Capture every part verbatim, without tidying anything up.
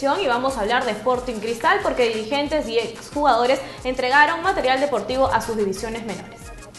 edición y vamos a hablar de Sporting Cristal porque dirigentes y exjugadores entregaron material deportivo a sus divisiones menores.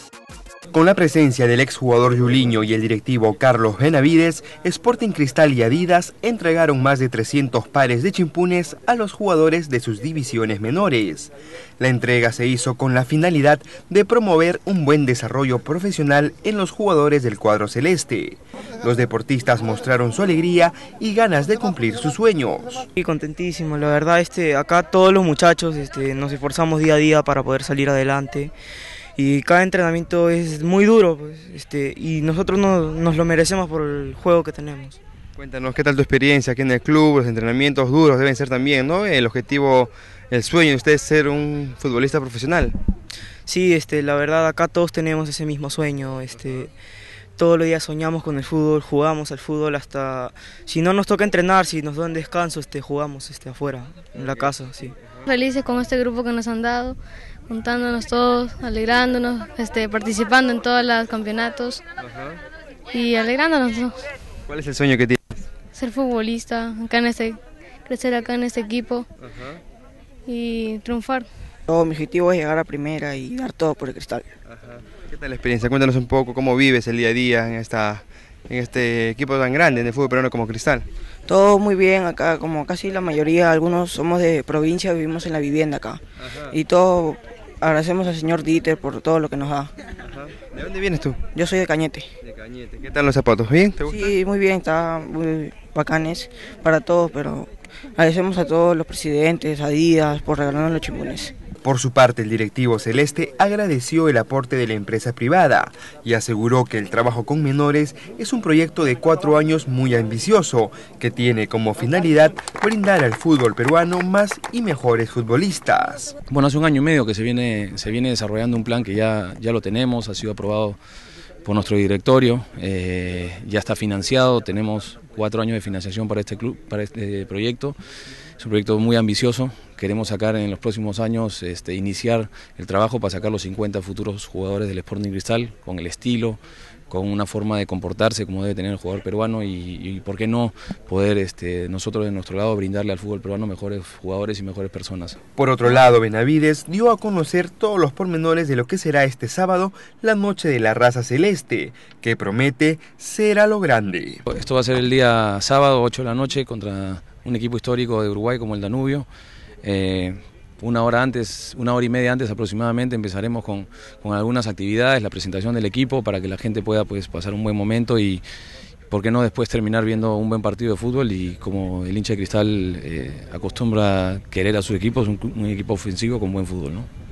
Con la presencia del exjugador Yuliño y el directivo Carlos Benavides, Sporting Cristal y Adidas entregaron más de trescientos pares de chimpunes a los jugadores de sus divisiones menores. La entrega se hizo con la finalidad de promover un buen desarrollo profesional en los jugadores del cuadro celeste. Los deportistas mostraron su alegría y ganas de cumplir sus sueños. Sí, contentísimo, la verdad, este, acá todos los muchachos este, nos esforzamos día a día para poder salir adelante. Y cada entrenamiento es muy duro, pues, este, y nosotros no, nos lo merecemos por el juego que tenemos. Cuéntanos, ¿qué tal tu experiencia aquí en el club? Los entrenamientos duros deben ser también, ¿no? El objetivo, el sueño de usted es ser un futbolista profesional. Sí, este, la verdad, acá todos tenemos ese mismo sueño. Este, todos los días soñamos con el fútbol, jugamos al fútbol hasta... Si no nos toca entrenar, si nos dan descanso, este, jugamos este, afuera, en la casa, sí. Felices con este grupo que nos han dado, juntándonos todos, alegrándonos, este, participando en todos los campeonatos. Ajá. Y alegrándonos, ¿no? ¿Cuál es el sueño que tienes? Ser futbolista, acá en este, crecer acá en este equipo. Ajá. Y triunfar. Todo mi objetivo es llegar a primera y dar todo por el Cristal. Ajá. ¿Qué tal la experiencia? Cuéntanos un poco cómo vives el día a día en, esta, en este equipo tan grande en el fútbol peruano como Cristal. Todo muy bien acá, como casi la mayoría, algunos somos de provincia, vivimos en la vivienda acá. Ajá. Y todo, agradecemos al señor Dieter por todo lo que nos da. Ajá. ¿De dónde vienes tú? Yo soy de Cañete. De Cañete. ¿Qué tal los zapatos? ¿Bien? ¿Te gustan? Sí, muy bien, está muy bacanes para todos, pero agradecemos a todos los presidentes, a Adidas, por regalarnos los chimpunes. Por su parte, el directivo celeste agradeció el aporte de la empresa privada y aseguró que el trabajo con menores es un proyecto de cuatro años muy ambicioso, que tiene como finalidad brindar al fútbol peruano más y mejores futbolistas. Bueno, hace un año y medio que se viene, se viene desarrollando un plan que ya, ya lo tenemos, ha sido aprobado por nuestro directorio, eh, ya está financiado, tenemos cuatro años de financiación para este club, para este proyecto. Es un proyecto muy ambicioso, queremos sacar en los próximos años, este, iniciar el trabajo para sacar los cincuenta futuros jugadores del Sporting Cristal, con el estilo, con una forma de comportarse como debe tener el jugador peruano y, y por qué no poder este, nosotros de nuestro lado brindarle al fútbol peruano mejores jugadores y mejores personas. Por otro lado, Benavides dio a conocer todos los pormenores de lo que será este sábado la noche de la raza celeste, que promete ser a lo grande. Esto va a ser el día sábado, ocho de la noche, contra un equipo histórico de Uruguay como el Danubio. Eh, Una hora antes, una hora y media antes aproximadamente empezaremos con, con algunas actividades, la presentación del equipo para que la gente pueda pues, pasar un buen momento y por qué no después terminar viendo un buen partido de fútbol y como el hincha de Cristal eh, acostumbra querer a sus equipos, un, un equipo ofensivo con buen fútbol, ¿no?